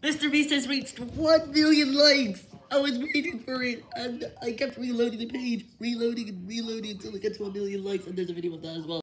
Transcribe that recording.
MrBeast has reached 1 million likes. I was waiting for it, and I kept reloading the page, reloading and reloading until it got to 1 million likes, and there's a video of that as well.